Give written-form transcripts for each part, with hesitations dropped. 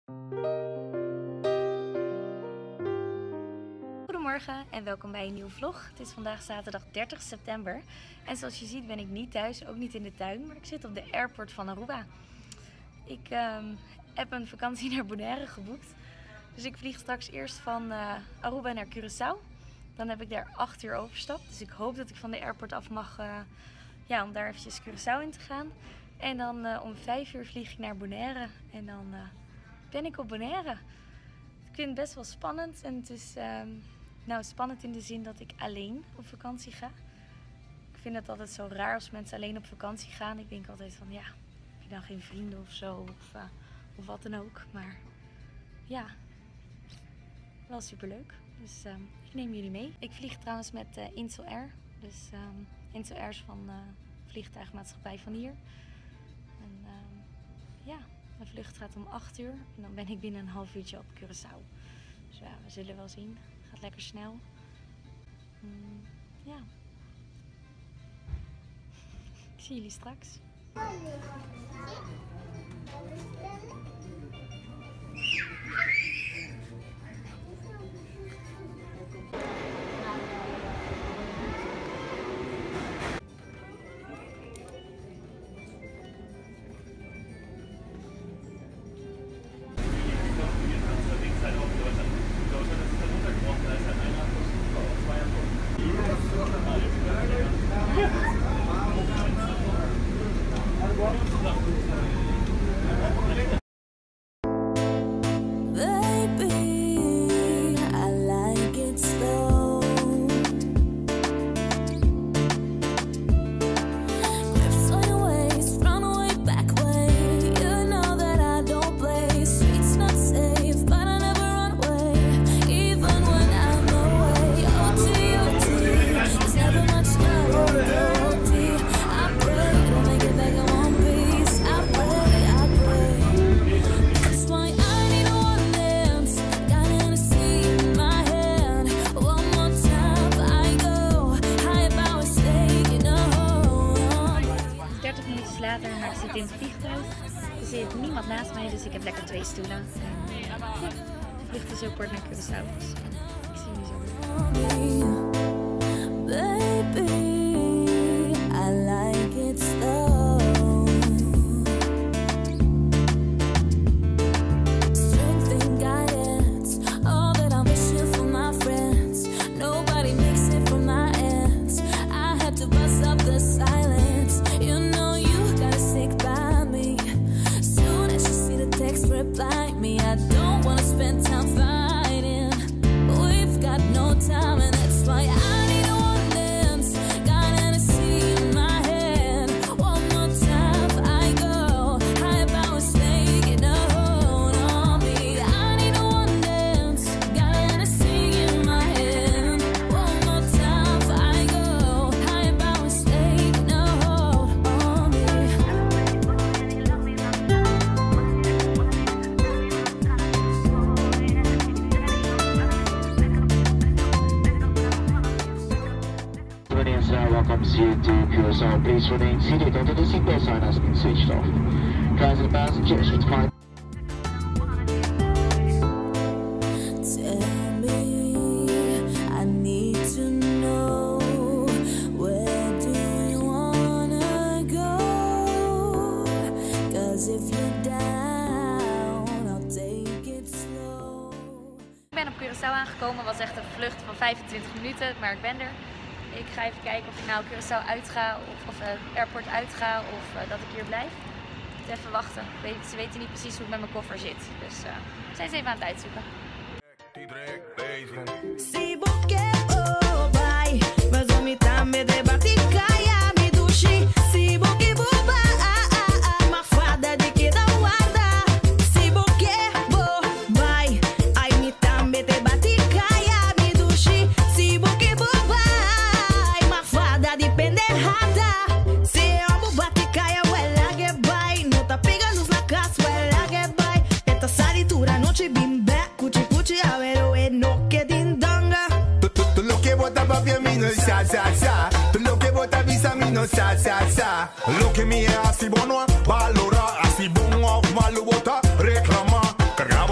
Goedemorgen en welkom bij een nieuwe vlog. Het is vandaag zaterdag 30 september en zoals je ziet ben ik niet thuis, ook niet in de tuin, maar ik zit op de airport van Aruba. Ik heb een vakantie naar Bonaire geboekt, dus ik vlieg straks eerst van Aruba naar Curaçao. Dan heb ik daar 8 uur overstap, dus ik hoop dat ik van de airport af mag om daar eventjes Curaçao in te gaan. En dan om 5 uur vlieg ik naar Bonaire en dan ben ik op Bonaire. Ik vind het best wel spannend en het is spannend in de zin dat ik alleen op vakantie ga. Ik vind het altijd zo raar als mensen alleen op vakantie gaan. Ik denk altijd van ja, heb je dan geen vrienden of zo of wat dan ook. Maar ja, wel superleuk. Dus ik neem jullie mee. Ik vlieg trouwens met Insel Air. Dus Insel Air is van vliegtuigmaatschappij van hier. En mijn vlucht gaat om 8 uur en dan ben ik binnen een half uurtje op Curaçao. Dus ja, we zullen wel zien. Gaat lekker snel. Ja. Ik zie jullie straks. Later, maar ik zit in het vliegtuig. Er zit niemand naast mij, dus ik heb lekker 2 stoelen. De vlucht is heel kort naar Curaçao, dus ik zie jullie zo weer. Welcomes you to Curaçao. Please remain seated until the seatbelt sign has been switched off. Drives and passengers with fine. Tell me, I need to know, where do you wanna go? 'Cause if you're down, I'll take it slow. Ik ben op Curaçao aangekomen, was echt een vlucht van 25 minuten, maar ik ben er. Ik ga even kijken of ik nou Curaçao uitga of airport uitga of dat ik hier blijf. Even wachten. Ze weten niet precies hoe het met mijn koffer zit. Dus zijn ze even aan het uitzoeken. Lo que me hace bueno, valora, así bon, malo bota, reclama, carga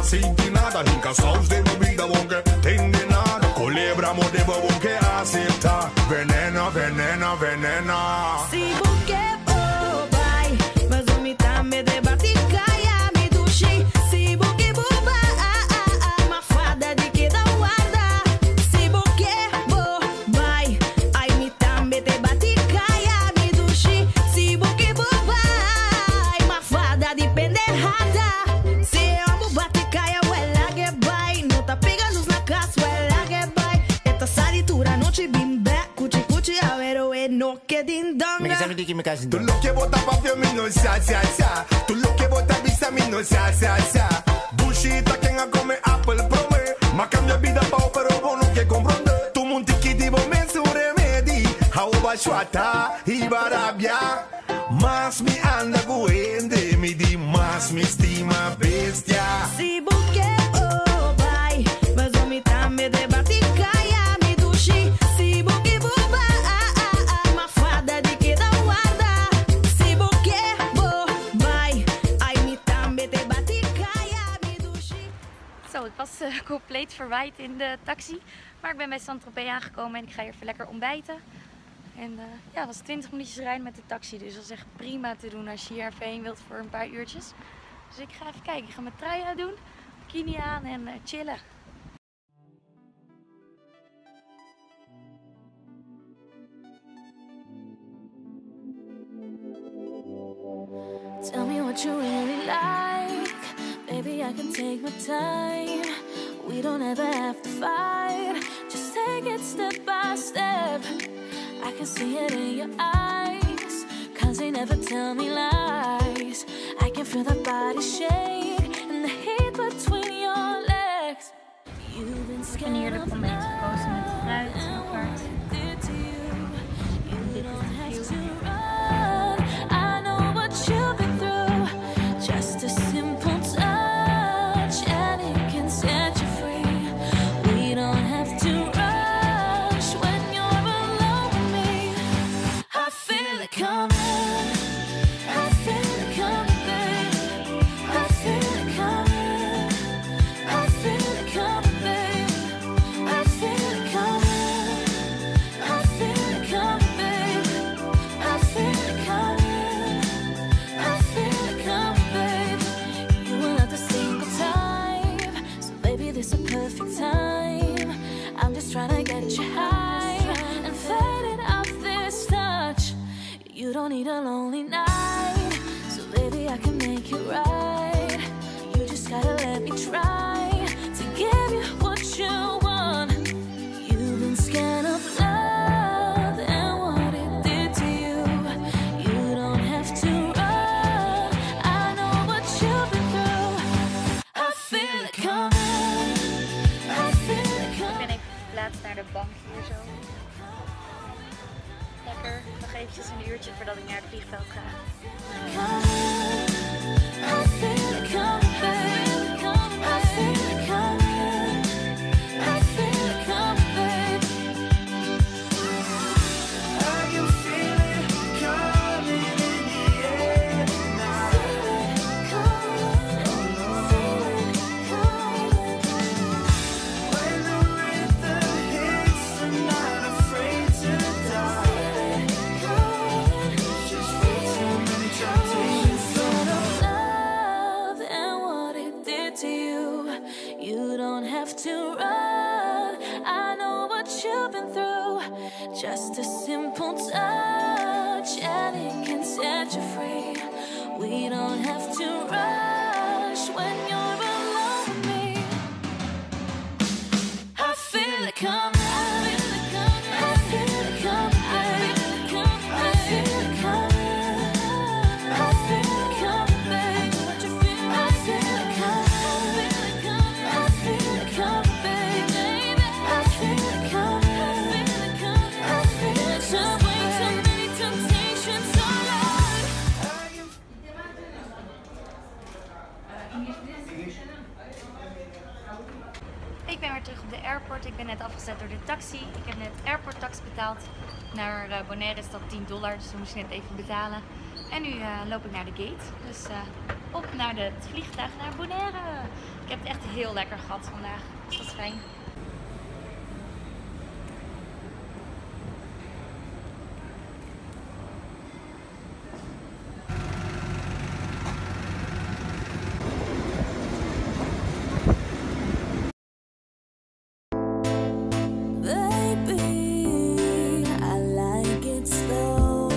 aceite nada, hinca saus de bebida bonke, tende nada, colebramos de bonke acepta, venena, venena, venena. Si buke bobai, mas umita me debate kaya me dushi. Si buke bobai, uma fada de que da guarda. Si buke bobai, ai me tambe debate kaya me dushi. Si buke bobai, uma fada de penderrada. Se amo bate kaya wela que vai, não tá pegando na casa wela que vai. Eta saritura não te bimbe, cuti cuti avero e no que dindonga. Tu lo que bota pa ver mi no sa sa sa. Tu lo que bota visa mi no sa sa sa. Bushita quem a come apple prome. Ma cambia vida pa pero bono que comprende. Tu muntiki divo mensure medi. Hauba shwata ibarabia. Mas mi anda guende mi di mas mi estima bestia. Si buke bobai, mas umita me debate kaya me dushi. Si buke bobai, uma fada de que da guarda. Si buke bobai, ai me tambe debate kaya me dushi. Zo, ik was compleet verwaaid in de taxi. Maar ik ben bij Saint-Tropez aangekomen en ik ga hier even lekker ontbijten. En ja, het was 20 minuutjes rijden met de taxi. Dus dat is echt prima te doen als je hier even heen wilt voor een paar uurtjes. Dus ik ga even kijken. Ik ga mijn trui uitdoen, bikini aan en chillen. Tell me what you really like. Baby, I can take my time. We don't ever have to fight. Just take it step by step. I can see it in your eyes. Cause they never tell me lies. I can feel that body shake and the heat between your legs. You've been Ik ben hier de ontbijt gekozen met fruit en kaart. scared to you. You Dit is don't de have view. to run. I know what you've been through. Just a simple touch and it can set you free. We don't have to rush when you're alone with me. I feel it coming. I feel it coming, babe. I feel it coming. I feel it coming, babe. I feel it coming. I feel it coming, babe. I feel it coming. I feel it coming, babe. You will not a single time. So baby, this a perfect time. I'm just trying to get you high and faded off this touch. You don't need a lonely night. So baby, I can make it right. You just gotta let me try to give you what you want. You've been scared of love and what it did to you. You don't have to run. I know what you've been through. I feel it coming. I feel it Ik ben coming. even verplaatst naar de bank hier zo. Lekker, nog eventjes een uurtje voordat ik naar het vliegveld ga. I feel it coming, babe. I feel it coming. I feel it coming, babe. I can feel it coming in the air now. Feel it coming. Feel it coming. When the rhythm hits, I'm not afraid to die. Just way too many temptations. Instead of love and what it did to you, you don't have to run. I know what you've been through. Just a simple touch and it can set you free. We don't have to rush when you're alone with me. I feel it coming. I feel it coming, babe. I feel it coming. I feel it coming, babe. I feel it coming. I feel it coming, babe. I feel it coming. I feel it coming. Way too many temptations, so Lord. Ik ben weer terug op de airport. Ik ben net afgezet door de taxi. Ik heb net airport tax betaald. Naar Bonaire is dat $10, dus dat moest ik net even betalen. En nu loop ik naar de gate. Dus op naar het vliegtuig naar Bonaire. Ik heb het echt heel lekker gehad vandaag. Dus dat is fijn. Baby, I like it slow.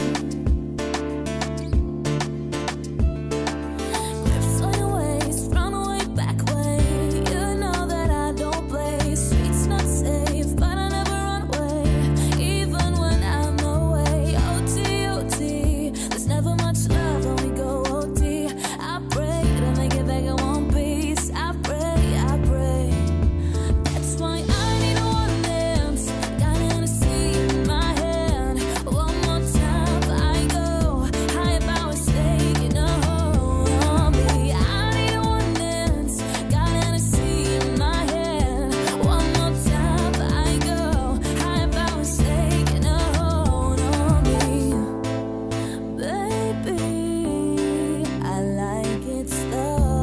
Grips on your waist, from a way back way. You know that I don't play. Streets not safe, but I never run away. Even when I'm away. OT, OT. There's never much love when we go OT. I pray to make it back in one piece. I pray, I pray. That's why I need a one dance. Got Hennessy in my hand. One more time I go. High power taking a hold on me. I need a one dance. Got Hennessy in my hand. One more time I go. High power taking a hold on me. Baby, I like it slow.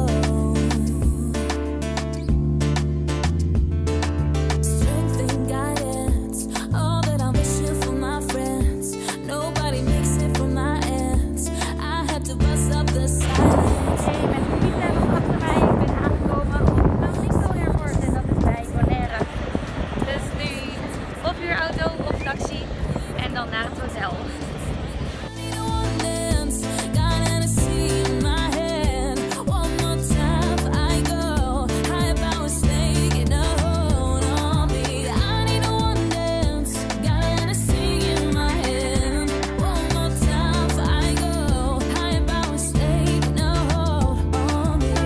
Strength and guidance, all that I'm wishing for my friends. Nobody makes it from my ends. I had to bust up the silence. Hey, met de fietsen achter mij. Ik ben aangekomen op Nautico Airport en dat is bij Bonaire. Dus nu of huurauto of taxi en dan naar het hotel. Need a one dance, got Hennessy in my hand. One more time I go. High power taking a hold on me. I need a one dance, got Hennessy in my hand. One more time I go. High power taking a hold on me.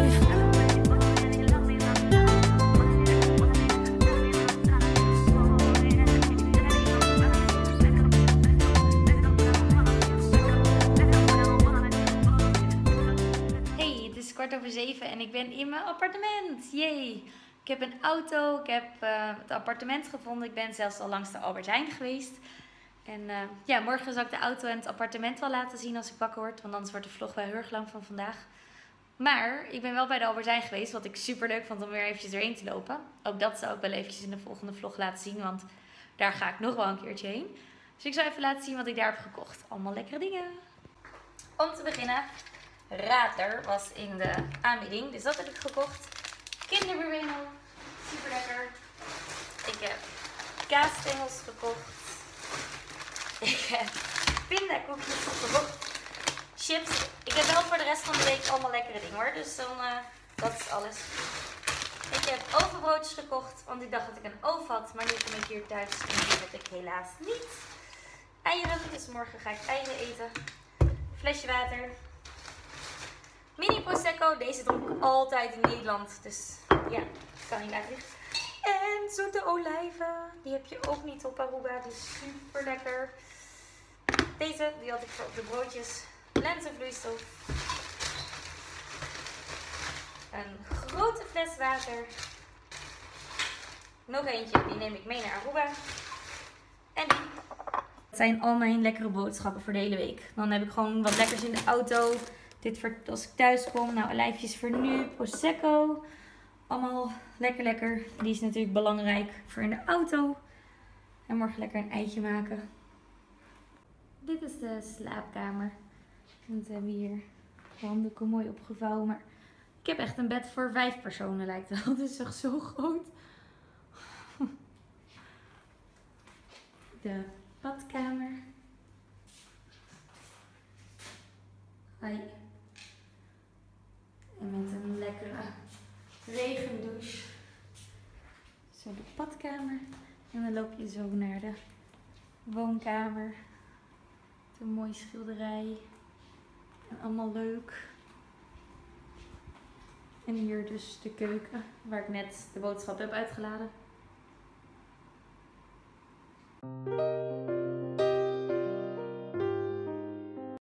Hey, het is 6:15 en ik ben in mijn appartement. Yay! Ik heb een auto, ik heb het appartement gevonden. Ik ben zelfs al langs de Albert Heijn geweest. En ja, morgen zal ik de auto en het appartement wel laten zien als ik wakker word. Want anders wordt de vlog wel heel erg lang van vandaag. Maar ik ben wel bij de Albert Heijn geweest, wat ik super leuk vond om weer eventjes erheen te lopen. Ook dat zal ik wel eventjes in de volgende vlog laten zien, want daar ga ik nog wel een keertje heen. Dus ik zal even laten zien wat ik daar heb gekocht. Allemaal lekkere dingen. Om te beginnen, Radler was in de aanbieding, dus dat heb ik gekocht. Kinder Bueno, super lekker. Ik heb kaasstengels gekocht. Ik heb pindakoekjes gekocht. Chips. Ik heb wel voor de rest van de week allemaal lekkere dingen hoor, dus dan, dat is alles. Ik heb ovenbroodjes gekocht, want ik dacht dat ik een oven had, maar nu kom ik hier thuis en die heb ik helaas niet. Eieren, dus morgen ga ik eieren eten. Flesje water. Mini Prosecco, deze dronk ik altijd in Nederland, dus ja, kan niet laten liggen. En zoete olijven, die heb je ook niet op Aruba, die is super lekker. Deze, die had ik voor op de broodjes. Lentevloeistof. Een grote fles water. Nog eentje, die neem ik mee naar Aruba. En die. Het zijn al mijn lekkere boodschappen voor de hele week. Dan heb ik gewoon wat lekkers in de auto. Dit voor als ik thuis kom. Nou, olijfjes voor nu. Prosecco. Allemaal lekker. Die is natuurlijk belangrijk voor in de auto. En morgen lekker een eitje maken. Dit is de slaapkamer. En we hebben hier handdoeken mooi opgevouwen. Maar ik heb echt een bed voor 5 personen lijkt wel. Het is echt zo groot. De badkamer. Hoi. En met een lekkere regendouche. Zo de badkamer. En dan loop je zo naar de woonkamer. Met een mooie schilderij. En allemaal leuk. En hier dus de keuken. Waar ik net de boodschap heb uitgeladen.